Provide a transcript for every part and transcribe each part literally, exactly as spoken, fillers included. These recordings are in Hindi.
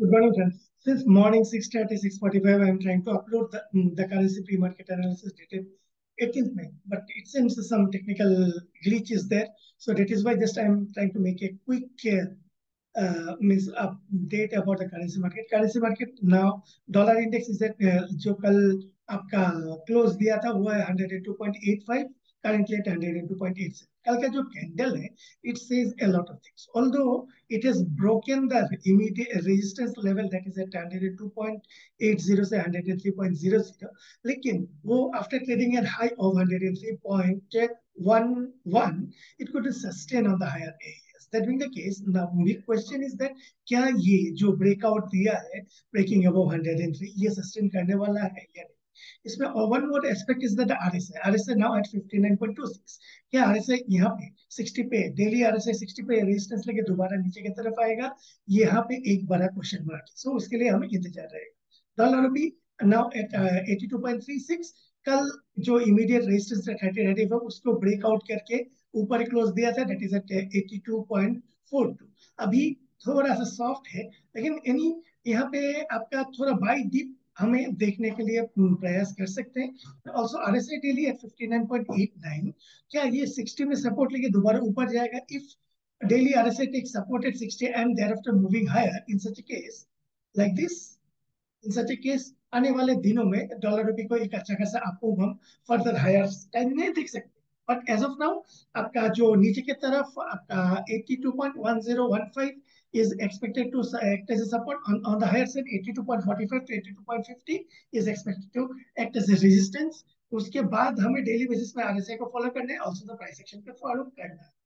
Good morning, friends. Since morning six thirty, six forty-five, I am trying to upload the, mm, the currency pre-market analysis dated eighteenth May, but it seems some technical glitch is there. So that is why just I am trying to make a quick uh, uh, means update about the currency market. Currency market now dollar index is at uh, जो कल आपका क्लोज दिया था वो है one oh two point eight five, currently at one oh two point eight seven. कल का जो कैंडल है it says a lot of things. Although it has broken the immediate resistance level that is at one oh two point eight zero से one oh three point zero zero, लेकिन वो after trading at high of one oh three point one one, it could sustain on the higher areas. That being the case, now big question is that क्या ये जो breakout दिया है breaking above one oh three ये sustain करने वाला है या नहीं? इसमें one more aspect is that the R S I, R S I now at fifty-nine point two six. क्या R S I यहाँ पे sixty पे daily R S I sixty पे रेजिस्टेंस लेके दोबारा नीचे की तरफ आएगा? यहाँ पे एक बड़ा क्वेश्चन मार्क है. सो उसके लिए हमें इंतजार रहेगा. Dollar rupee now at eighty-two point three six. कल जो इमीडिएट रेजिस्टेंस था thirty thirty-five उसको ब्रेकआउट करके ऊपर क्लोज दिया था, that is at eighty-two point four two. अभी थोड़ा सा सॉफ्ट है, लेकिन यानी यहाँ पे आपका थोड़ा बाई डीप हमें देखने के लिए प्रयास कर सकते हैं. Also RSI daily at fifty-nine point eight nine. क्या ये sixty में सपोर्ट लेके दोबारा ऊपर जाएगा? If daily RSI take support at sixty and thereafter moving higher, in such a case like this, in such a case आने वाले दिनों में डॉलर रुपये को एक अच्छा खासा आपको हम फर्दर हायर टाइम में देख सकते हैं. बट एज ऑफ नाउ आपका जो नीचे की तरफ आपका eighty-two point one zero one five is expected to act as a support. On, on the higher side eighty-two point four five to eighty-two point five zero is expected to act as a resistance. उसके बाद हमें डेली बेसिस में आरएसआई को फॉलो करना है, ऑल्सो द प्राइस एक्शन को फॉलो करना है.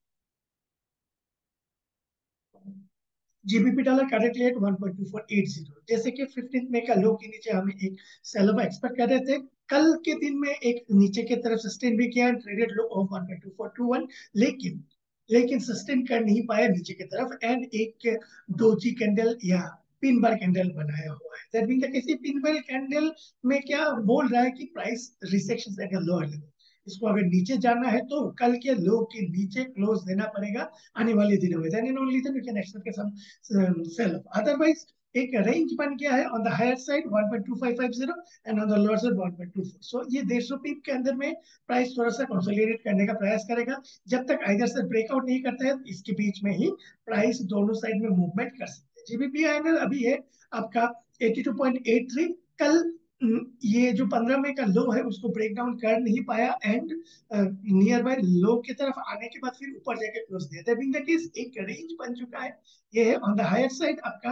GBP dollar correctly at one point two four eight zero. जैसे कि फिफ्टींथ में का लो के नीचे हमें एक सेल ऑफ एक्सपेक्ट कर रहे थे, कल के दिन में एक नीचे की तरफ सस्टेन भी किया, traded low of one point two four two one, लेकिन लेकिन सस्टेन कर नहीं पाया नीचे की तरफ एंड एक डोजी कैंडल या पिन बार कैंडल बनाया हुआ है. दैट मीन किसी पिन बार कैंडल में क्या बोल रहा है कि price rejection at a lower level. इसको अगर नीचे जाना है तो कल के लो के नीचे क्लोज देना पड़ेगा आने वाले दिनों में. Then and only then we can expect some sell off. Otherwise एक रेंज बन गया है on the higher side one point two five five zero and on the lower side one point two four. So ये one hundred पिप के अंदर में प्राइस थोड़ा सा कंसोलिडेट करने का प्रयास करेगा. जब तक आइदर से ब्रेकआउट नहीं करता है इसके बीच में ही प्राइस दोनों साइड में मूवमेंट कर सकते हैं. जीबीपी आईएनएल अभी है आपका eighty-two point eight three. कल ये जो पंद्रह में का लो है उसको ब्रेक डाउन कर नहीं पाया एंड नियर बाय लो की तरफ आने के बाद फिर ऊपर जाके क्लोज दिया. दैट मीन दैट केस एक रेंज बन चुका है. ये है ऑन द हायर साइड आपका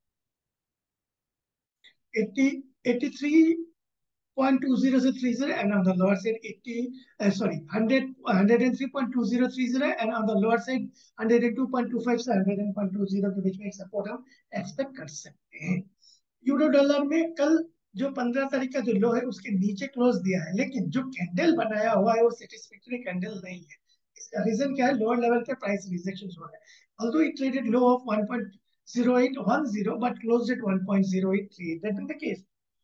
eighty eighty-three point two zero से thirty and on the lower side eighty uh, sorry one hundred one oh three point two zero three zero and on the lower side one oh two point two five से one hundred point two zero के बीच में एक सपोर्ट हम एक्सपेक्ट कर सकते हैं. यूरो डॉलर में कल जो पंद्रह तारीख का जो लो है उसके नीचे क्लोज दिया है, लेकिन जो कैंडल बनाया हुआ है वो सेटिस्फैक्टरी कैंडल नहीं है. इसका रीजन क्या है? लोअर लेवल पे प्राइस रिजेक्शन हो रहा है. Although it traded low of one point zero eight one zero but closed at one point zero eight three. That is the case.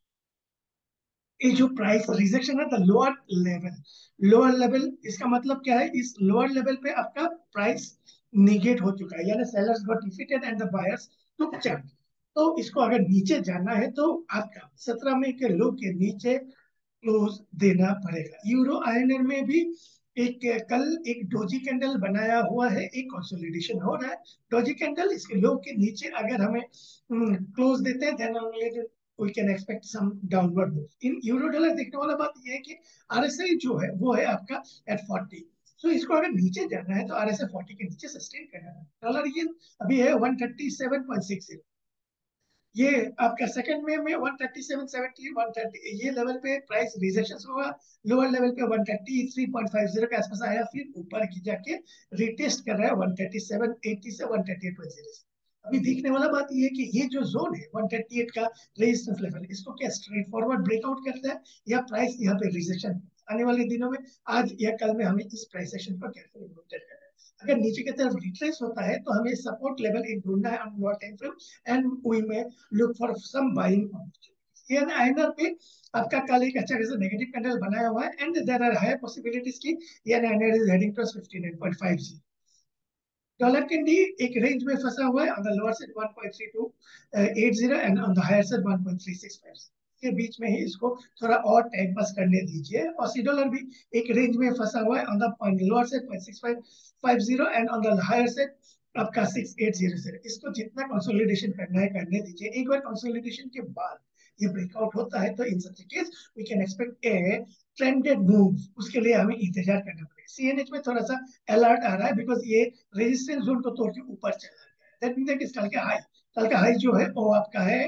ये जो प्राइस रिजेक्शन है the lower level, lower level इसका मतलब क्या है? इस लोअर लेवल पे आपका प्राइस निगेट हो चुका है, यानी sellers got defeated and the buyers took charge. तो इसको अगर नीचे जाना है तो आपका सत्रह में के लो के नीचे क्लोज देना पड़ेगा. यूरो आईएनआर में भी एक कल एक डोजी कैंडल बनाया हुआ है, एक कंसोलिडेशन हो रहा है. डोजी कैंडल इसके लो के नीचे अगर हमें क्लोज देते हैं then only we can expect some downward move. In euro dollar देखने वाला बात ये है कि आरएसआई जो है वो है आपका at forty. सो so, इसको अगर नीचे जाना है तो आरएसआई forty के नीचे सस्टेन करना है. डॉलर ये अभी है one thirty-seven point six zero. ये आपका सेकंड में में one thirty-seven seventy one thirty ये लेवल पे प्राइस रिजेक्शन होगा. लोअर लेवल पे one thirty-three point five zero के आसपास आया, फिर ऊपर की जाके रिटेस्ट कर रहा है one thirty-seven eighty से one thirty-eight point zero. अभी देखने वाला बात ये है कि ये जो जोन है one thirty-eight का रेजिस्टेंस लेवल, इसको क्या स्ट्रेट फॉरवर्ड ब्रेकआउट करता है या प्राइस यहाँ पे रिजेक्शन? आने वाले दिनों में आज या कल में हमें इस प्राइस सेक्शन पर केयरफुली मॉनिटर करना है. अगर नीचे की तरफ रिट्रेस होता है तो हमें सपोर्ट लेवल एक ढूंढना है on lower time frame and we may look for some buying opportunities. ये आईएनआर पे आपका कल एक अच्छा खासा नेगेटिव कैंडल बनाया हुआ है and there are high possibilities की ये INR is heading towards fifty-nine point five zero. Dollar candy एक रेंज में फंसा हुआ है, on the lower side one point three two eight zero and on the higher side one point three six five के बीच में ही इसको थोड़ा और टाइम पास करने दीजिए। ऑसी डॉलर भी एक रेंज में फंसा हुआ है, on the lower side point six five five zero and on the higher side आपका सिक्स एट जीरो जीरो। इसको जितना कंसोलिडेशन करना है करने दीजिए। एक बार कंसोलिडेशन के बाद ये ब्रेकआउट होता है तो in such case we can expect a trended move. उसके लिए हमें इंतजार करना पड़ेगा। सीएनएच में थोड़ा सा अलर्ट आ रहा है बिकॉज ये रेजिस्टेंस जोन को तोड़ के ऊपर चला गया है। दैट मींस दैट कल का हाई कल का हाई जो है वो आपका है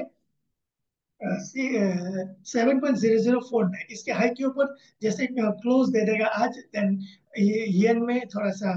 seven point zero zero four nine. इसके हाई के ऊपर जैसे क्लोज दे देगा आज, देन ये येन में थोड़ा सा,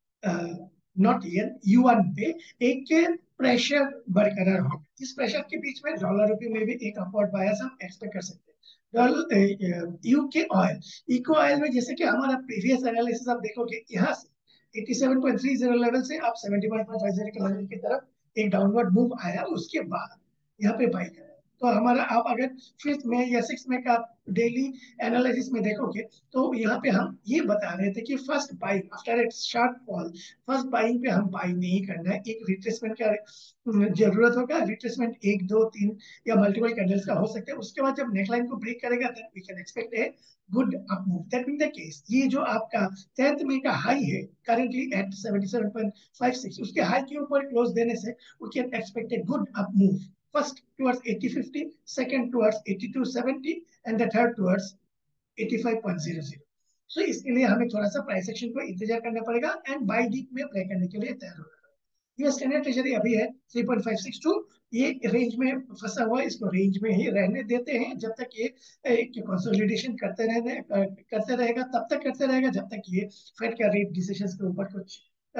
नॉट येन, युआन पे एक के प्रेशर बरकरार होगा। इस प्रेशर के बीच में डॉलर रुपये में भी एक अपवर्ड बायस हम एक्सपेक्ट कर सकते हैं। Dollar UK oil, eco oil में जैसे कि हमारा प्रीवियस एनालिसिस आप देखोगे, यहाँ से eighty seven point three zero level से आप seventy one point five zero के लेवल की तरफ एक डाउनवर्ड मूव आया, उसके बाद यहाँ पे बाई करा। तो हमारा आप अगर फिफ्थ में या सिक्स में का डेली एनालिसिस में देखोगे तो यहाँ पे हम ये बता रहे थे कि first buying after it sharp fall, first buying पे हम बाइंग नहीं करना है। एक रिट्रेसमेंट का जरूरत होगा। रिट्रेसमेंट एक दो तीन या मल्टीपल कैंडल्स का हो सकता है। उसके बाद जब नेकलाइन को ब्रेक करेगा then we can expect a good up move. That mean the case ये जो आपका टेंथ में का हाई है currently at seventy seven point five six, उसके हाई के ऊपर क्लोज देने से we can expect a good up move. First towards eighty fifty, second towards eighty-two seventy, and the third towards eighty-five point zero zero. So इसके लिए हमें थोड़ा सा प्राइस एक्शन को इंतजार करना पड़ेगा एंड बाई डीप में प्ले करने के लिए तैयार होना पड़ेगा। यूएस टेन ट्रेजरी अभी है three point five six two, ये रेंज में फंसा हुआ है, इसको रेंज में ही रहने देते हैं जब तक ये कंसोलिडेशन करते रहने करते रहेगा, तब तक करते रहेगा जब तक ये फेड का रेट डिसीजन के ऊपर कुछ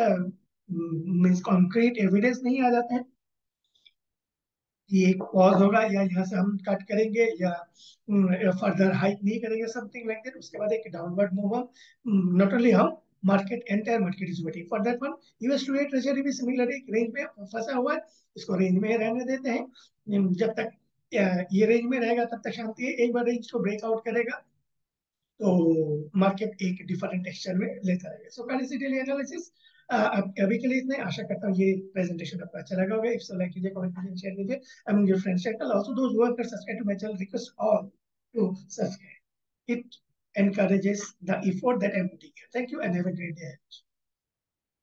मींस कॉन्क्रीट एविडेंस नहीं आ जाता है। ये एक पॉज होगा या यहाँ से हम कट करेंगे या फर्दर हाइक नहीं करेंगे, समथिंग लाइक दैट। उसके बाद एक डाउनवर्ड मूव हम, नॉट ओनली हम, market entire market is waiting for that one. US two treasury भी सिमिलर एक रेंज में फंसा हुआ है, इसको रेंज में रहने देते हैं। जब तक ये रेंज में रहेगा तब तक शांति है। एक बार रेंज को ब्रेकआउट करेगा तो मार्केट एक डिफरेंट टेक्सचर में लेता रहेगा। सो करेंसी डेली एनालिसिस अभी के लिए इतने। आशा करता हूँ ये प्रेजेंटेशन आपको अच्छा लगा होगा। इफ सो लाइक कीजिए, कमेंट कीजिए, शेयर कीजिए among your friends circle. Also those who have not subscribed to my channel, request all to subscribe. It encourages the effort that I'm putting here. Thank you and have a great day.